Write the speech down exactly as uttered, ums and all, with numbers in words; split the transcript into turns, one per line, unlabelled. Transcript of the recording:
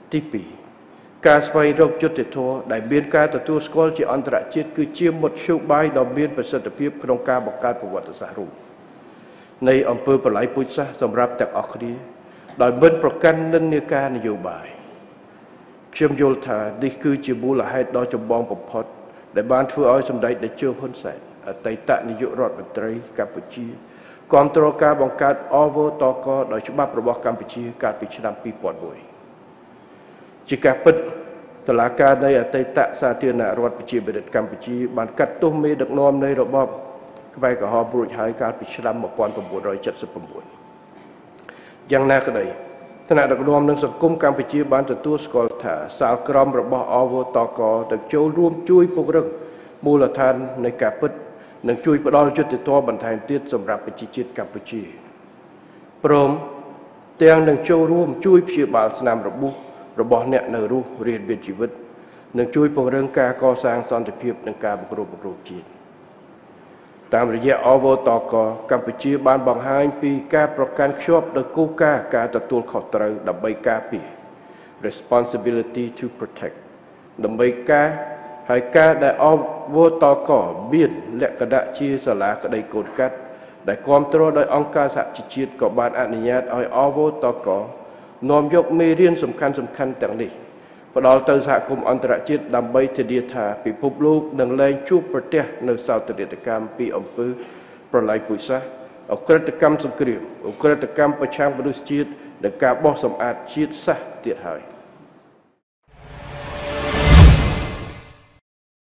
ទីពីរការស្វែងរកយុត្តិធម៌ដែលមានការទទួលស្គាល់ជាអន្តរជាតិគឺជាមធ្យោបាយដ៏មានប្រសិទ្ធភាពក្នុងការបង្កើតប្រវត្តិសាស្ត្ររួមនៃអំពើបល្ល័យពូជសាសន៍សម្រាប់ទាំងអស់គ្នាដោយមិនប្រកាន់និន្នាការនយោបាយខ្ញុំយល់ថានេះគឺជាមូលហេតុដ៏ចម្បងបំផុតដែលបានធ្វើឲ្យសម្ដេចតេជោហ៊ុនសែនអតីតនាយករដ្ឋមន្ត្រីកម្ពុជាគាំទ្រការបង្កើតអវតកដោយច្បាប់របស់កម្ពុជាកាលពីឆ្នាំពីរពាន់មួយជាការពិតតុលាការនៃអតីតសាធារណរដ្ឋប្រជាមានិតកម្ពុជាបានកាត់ទោសមេដឹកនាំនៃរបបខ្មែរក្រហមរួចហើយកាលពីឆ្នាំmột nghìn chín trăm七mươi chínយ៉ាងណាក្តីថ្នាក់ដឹកនាំនិងសង្គមកម្ពុជាបានទទួលស្គាល់ថាសាលក្រមរបស់អវតកនឹងចូលរួមជួយពង្រឹងមូលដ្ឋាននៃការពិតនិងជួយផ្ដល់យុត្តិធម៌បន្ថែមទៀតសម្រាប់ប្រជាជាតិកម្ពុជាព្រមទាំងនឹងចូលរួមជួយព្យាបាលស្នាមរបួសរបស់អ្នកនៅរស់រានមានជីវិតនិងជួយពង្រឹងការកសាងសន្តិភាពនិងការបង្រួបបង្រួមជាតិតាមរយៈអវតកកម្ពុជាបានបង្ហាញពីការប្រកាន់ខ្ជាប់ដោយគោលការណ៍ការទទួលខុសត្រូវដើម្បីការពារ responsibility to protect ដើម្បីការហើយការដែលអវតកមានលក្ខណៈជាសាលាក្តីកូនកាត់ដែលគ្រប់គ្រងដោយអង្គការសហជីវជាតិក៏បានអនុញ្ញាតឲ្យអវតកនាំយកមេរៀនសំខាន់សំខាន់ទាំងនេះផ្ដល់ទៅសហគមន៍អន្តរជាតិដើម្បីធានាថាពិភពលោកនឹងលែងជួបប្រទះនៅសោកនាដកម្មពីអំពើប្រល័យពូជសាសន៍អក្រិតកម្មសង្គ្រាមអក្រិតកម្មប្រឆាំងមនុស្សជាតិនិងការបោះសម្អាតជាតិសាសន៍ទៀតហើយ